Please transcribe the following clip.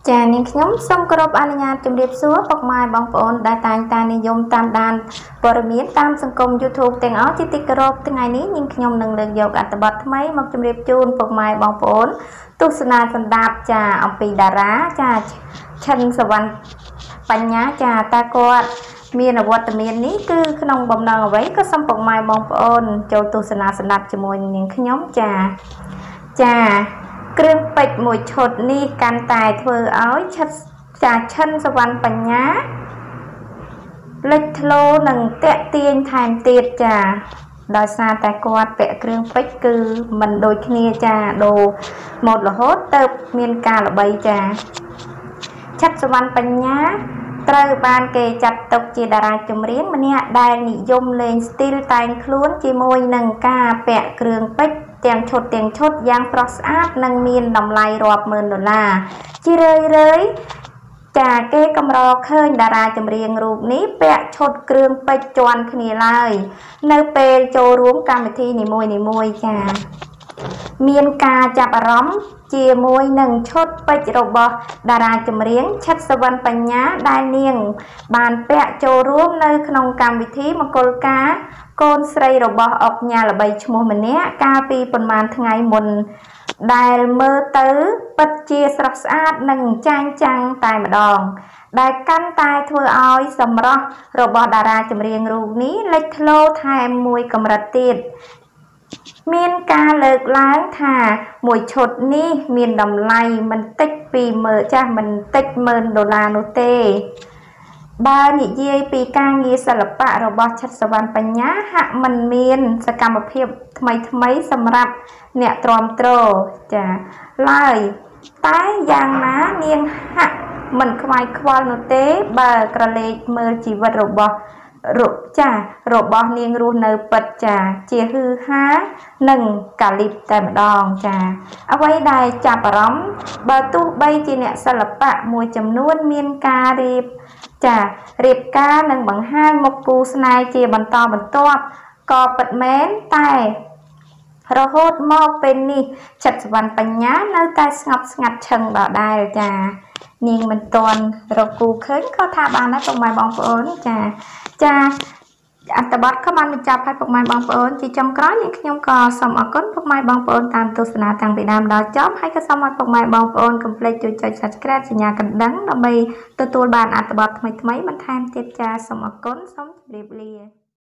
ចានាងខ្ញុំសូមគោរពអនុញ្ញាតជម្រាបសួរពុកម៉ែបងប្អូនដែលតែងតែនិយមតាមដានព័ត៌មានតាមសង្គម YouTube ទាំងអស់ជាទីគោរពថ្ងៃនេះនាងខ្ញុំនឹងលើកយកអត្ថបទថ្មីមកជម្រាបជូនពុកម៉ែបងប្អូនទស្សនាសម្ដាប់ចាអំពីតារាចាឈិនសវណ្ណបញ្ញាចាតើគាត់មានអវត្តមាននេះគឺក្នុងបំណងអ្វីក៏សូមពុកម៉ែបងប្អូនចូលទស្សនាសម្ដាប់ជាមួយនាងខ្ញុំចាគ្រឿងពេជ្រមួយឈុតនេះកាន់តែធ្វើឲ្យឈិនសវណ្ណបញ្ញាលេចធ្លោនិងតាក់ទាញថែមទៀតចាដោយសារតែគាត់ពាក់គ្រឿងពេជ្រគឺមិនដូចគ្នាចាដូរម៉ូដរហូតទៅមានការល្បីចាឈិនសវណ្ណបញ្ញាត្រូវបានគេចាត់ទុកជាតារាចម្រៀងម្នាក់ដែលនិយមលេងស្ទីលតែងខ្លួនជាមួយនឹងការពាក់គ្រឿងពេជ្រទាំងឈុតយ៉ាងស្រស់ស្អាតនិងមានតម្លៃរាប់ម៉ឺនដុល្លារជារឿយចាគេកម្រឃើញតារាចម្រៀងរូបនេះពាក់ឈុតគ្រឿងពេជ្រជាន់គ្នាឡើយនៅពេលចូលរួមកម្មវិធីនីមួយចាមានការចាប់អារម្មណ៍ជាមួយនឹងឈុតពេជ្ររបស់តារាចម្រៀងឈិតសវណ្ណបញ្ញាដែលនាងបានពាក់ចូលរួមនៅក្នុងកម្មវិធីមង្គលការកូនស្រីរបស់អុកញ៉ាល្បីឈ្មោះម្នាក់កាលពីប្រហែលថ្ងៃមុនដែលមើលទៅពិតជាស្រស់ស្អាតនិងចាញ់ចាំងតែម្ដងដែលកាន់តែធ្វើឲ្យសម្រស់របស់តារាចម្រៀងរូបនេះលេចធ្លោថែមមួយកម្រិតទៀតមានការលើកឡើងថាមួយឈុតនេះមានតម្លៃមិនតិចពីមិនតិចម៉ឺនដុល្លារនោះទេបើនិយាយពីការងារសិល្បៈរបស់ឈិតសវណ្ណបញ្ញាហាក់មិនមានសកម្មភាពថ្មីសម្រាប់អ្នកទ្រាំទ្រចាឡើយតែយ៉ាងណានាងហាក់មិនខ្វាយខ្វល់នោះទេបើក្រឡេកមើលជីវិតរបស់នាងរស់នៅពិតចាជាហ៊ឺហានិងកាលីបតែម្ដងចាអ្វីដែលចាប់អារម្មណ៍បើទោះបីជាអ្នកសិល្បៈមួយចំនួនមានការរៀបការនិងបង្ហាញមុខគូស្នេហ៍ជាបន្តបន្ទាប់ក៏ពិតមែនតែរហូតមកពេលនេះឈិតសវណ្ណបញ្ញានៅតែស្ងប់ស្ងាត់ឈឹងដដែលចានាងមិនទាន់រកគូឃើញក៏ថាបានដែរពុកម៉ែបងប្អូនចាអត្ថបទក៏បានបញ្ចប់ហើយពុកម៉ែបងប្អូនជាចុងក្រោយនាងខ្ញុំក៏សូមអរគុណពុកម៉ែបងប្អូនតាមទស្សនាតាំងពីដើមដល់ចប់ហើយក៏សូមឲ្យពុកម៉ែបងប្អូនកុំភ្លេចជួយចុច Subscribe សញ្ញាកណ្ដឹងដើម្បីទទួលបានអត្ថបទថ្មីៗបន្ថែមទៀតចាសូមអរគុណសូមជម្រាបលា